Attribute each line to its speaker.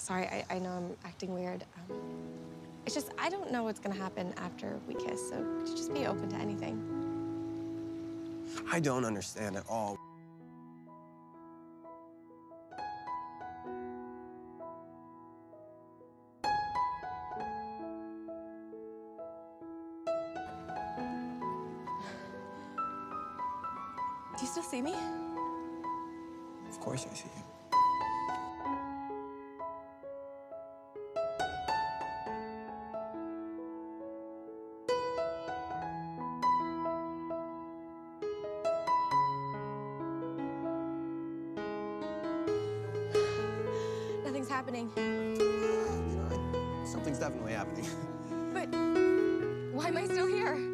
Speaker 1: Sorry, I know I'm acting weird. It's just, I don't know what's gonna happen after we kiss, so could you just be open to anything?
Speaker 2: I don't understand at all.
Speaker 1: Do you still see me?
Speaker 2: Of course I see you.
Speaker 1: Nothing's happening.
Speaker 2: Something's definitely happening.
Speaker 1: But why am I still here?